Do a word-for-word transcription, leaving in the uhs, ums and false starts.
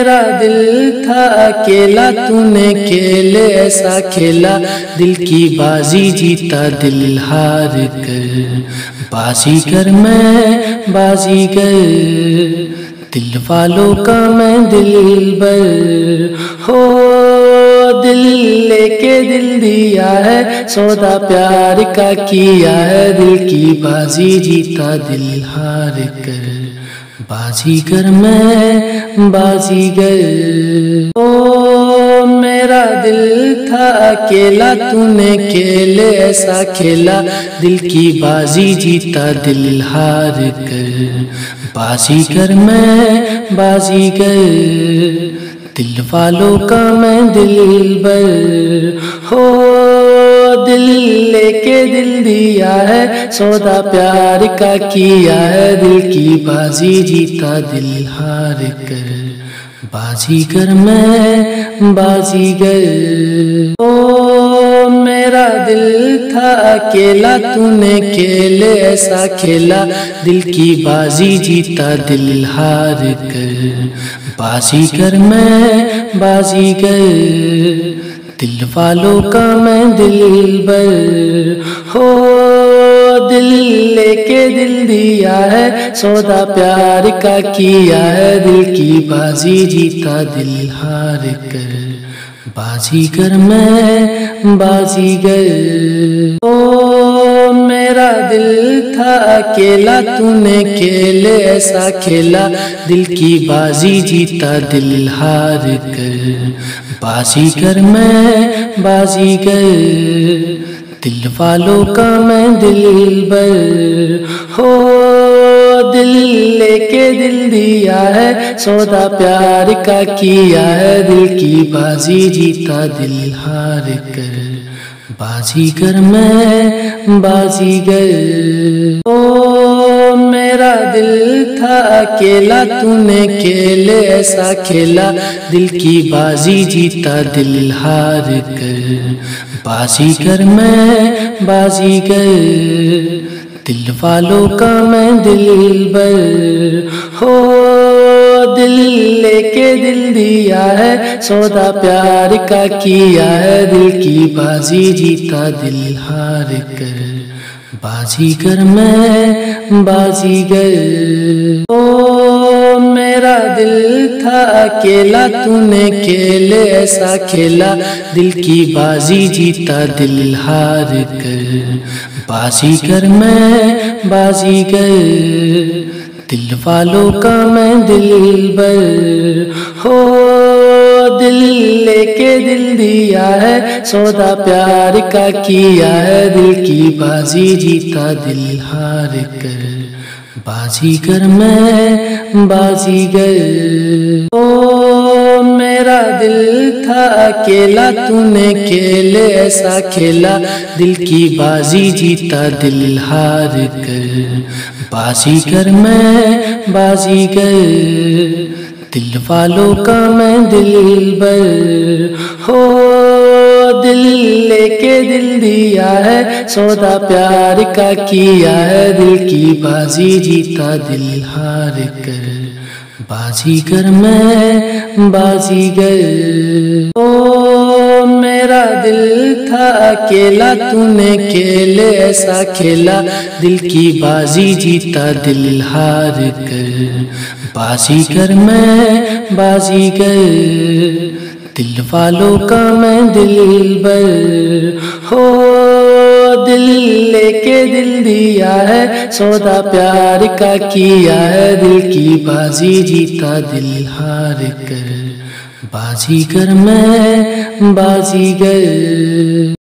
मेरा दिल था अकेला, तूने खेल ऐसा खेला, दिल की बाजी जीता दिल हार कर। बाजीगर मैं बाजीगर, दिल वालों का मैं दिलबर हो। दिल लेके दिल दिया है, सौदा प्यार का किया है, दिल की बाजी जीता दिल हार कर। बाजीगर मैं बाजीगर, ओ मेरा दिल था अकेला, तूने खेल ऐसा खेला, दिल की बाजी जीता दिल हार कर। बाजीगर मैं बाजीगर, दिल वालों का मैं दिलबर हो। दिल लेके दिल दिया है, सौदा प्यार का किया है, दिल की बाजी जीता दिल हार कर। बाजीगर मैं बाजीगर, ओ मेरा दिल था अकेला, तूने खेल ऐसा खेला, दिल की बाजी जीता दिल हार कर। बाजीगर मैं बाजीगर, दिल वालों का मैं दिलबर हो। दिल लेके दिल दिया है, सौदा प्यार का किया है, दिल की बाजी जीता दिल हार कर। बाजीगर मैं बाजीगर, ओ मेरा दिल था अकेला, तूने खेल ऐसा खेला, दिल की बाजी जीता दिल हार कर। बाजीगर मैं बाजीगर, दिल वालों का मैं दिलबर हो। दिल लेके दिल दिया है, सौदा प्यार का किया है, दिल की बाजी जीता दिल हार कर। बाजीगर मैं बाजीगर, ओ मेरा दिल था अकेला, तूने खेल ऐसा खेला, दिल की बाजी जीता दिल हार कर। बाजीगर मैं बाजीगर, दिल वालों का मैं दिलबर हो। दिल लेके दिल दिया है, सौदा प्यार का किया है, दिल की बाजी जीता दिल हार कर। बाजीगर मैं बाजीगर, ओ मेरा दिल था अकेला, तूने खेल ऐसा खेला, दिल की बाजी जीता दिल हार कर। बाजीगर मैं बाजीगर, दिल वालों का मैं दिलबर हो। दिल लेके दिल दिया है, सौदा प्यार का किया है, दिल की बाजी जीता दिल हार कर। बाजीगर मैं बाजीगर, ओ मेरा दिल था अकेला, तूने खेल ऐसा खेला, दिल की बाजी जीता दिल हार कर। बाजीगर मैं बाजीगर, दिल वालों का मैं दिलबर हो। दिल लेके दिल दिया है, सौदा प्यार का किया है, दिल की बाजी जीता दिल हार कर। बाजीगर मैं बाजीगर, ओ मेरा दिल था अकेला, तूने खेल ऐसा खेला, दिल की बाजी जीता दिल हार कर। बाजीगर मैं बाजीगर, दिल वालों का मैं दिलबर हो। दिल लेके दिल दिया है, सौदा प्यार का किया है, दिल की बाजी जीता दिल हार कर। बाजीगर मैं बाजीगर।